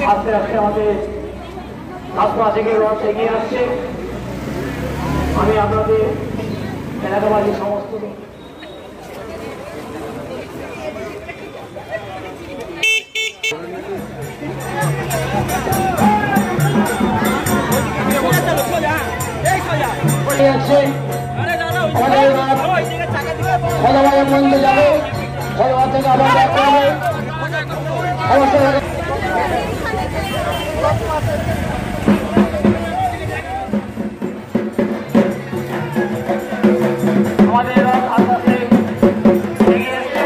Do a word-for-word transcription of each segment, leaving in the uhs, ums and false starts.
আস্তে আস্তে আমাদের রাস্তা থেকে রথ এগিয়ে আসছে। আমি আপনাদের এলাকাবাসী সমস্ত ফলবায়ের মন্দির যাবে, ফলবা থেকে আবার দেখা হবে। আমাদের আস্তে এগিয়ে এসছে।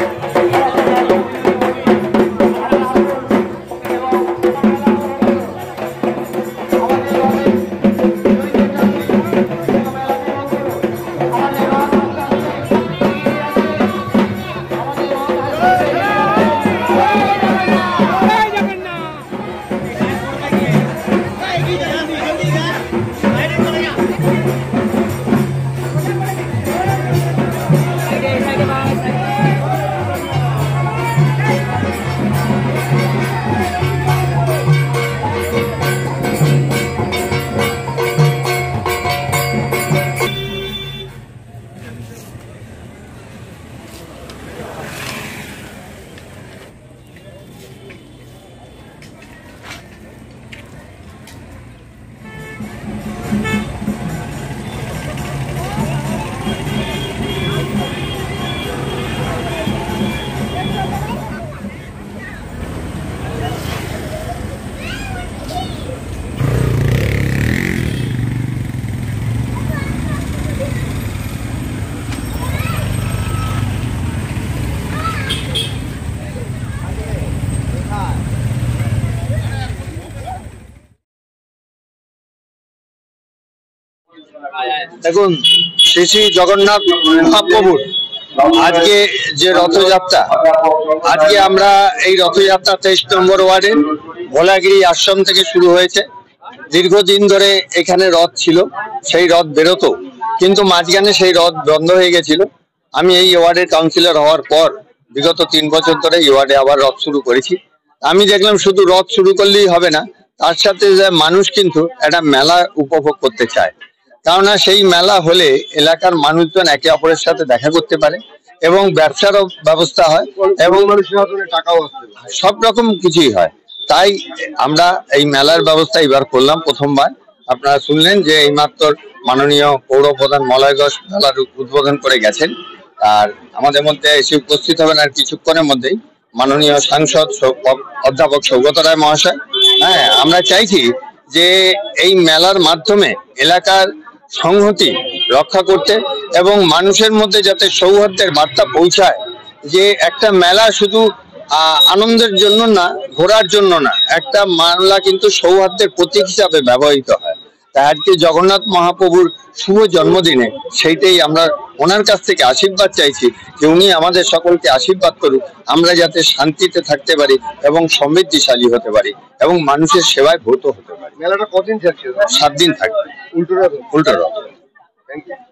দেখুন, শ্রী শ্রী জগন্নাথ মহাপ্রভুর আজকে যে রথযাত্রা, আজকে আমরা এই রথযাত্রা তেইশ নম্বর ওয়ার্ডে ভোলাগিরি আশ্রম থেকে শুরু হয়েছে। দীর্ঘদিন ধরে এখানে রথ ছিল, সেই রথ বেরোতো, কিন্তু মাঝখানে সেই রথ বন্ধ হয়ে গেছিল। আমি এই ওয়ার্ডের কাউন্সিলর হওয়ার পর বিগত তিন বছর ধরে এই ওয়ার্ডে আবার রথ শুরু করেছি। আমি দেখলাম শুধু রথ শুরু করলেই হবে না, তার সাথে মানুষ কিন্তু একটা মেলা উপভোগ করতে চায়। কেননা সেই মেলা হলে এলাকার মানুষজন একে অপরের সাথে দেখা করতে পারে এবং ব্যবসারও ব্যবস্থা হয় এবং টাকাও সব রকম কিছুই হয়। তাই আমরা এই মেলার ব্যবস্থা এবার করলাম প্রথমবার। আপনারা শুনলেন যে এইমাত্র মাননীয় পৌর প্রধান মলয় ঘোষ মেলার উদ্বোধন করে গেছেন, আর আমাদের মধ্যে এসে উপস্থিত হবেন আর কিছুক্ষণের মধ্যেই মাননীয় সাংসদ অধ্যাপক সৌগত রায় মহাশয়। হ্যাঁ, আমরা চাইছি যে এই মেলার মাধ্যমে এলাকার সংহতি রক্ষা করতে এবং মানুষের মধ্যে যাতে সৌহার্দ্যের বার্তা পৌঁছায়, যে একটা মেলা শুধু আহ আনন্দের জন্য না, ঘোরার জন্য না, একটা মেলা কিন্তু সৌহার্দ্যের প্রতীক হিসাবে ব্যবহৃত হয়। তাই আজকে জগন্নাথ মহাপ্রভুর শুভ জন্মদিনে সেইটাই আমরা ওনার কাছ থেকে আশীর্বাদ চাইছি যে উনি আমাদের সকলকে আশীর্বাদ করুক, আমরা যাতে শান্তিতে থাকতে পারি এবং সমৃদ্ধিশালী হতে পারি এবং মানুষের সেবায় ভূত হতে পারি। মেলাটা কদিন থাকছে? সাত দিন থাকবে। উল্টো রথ। উল্টো রথ। Thank you.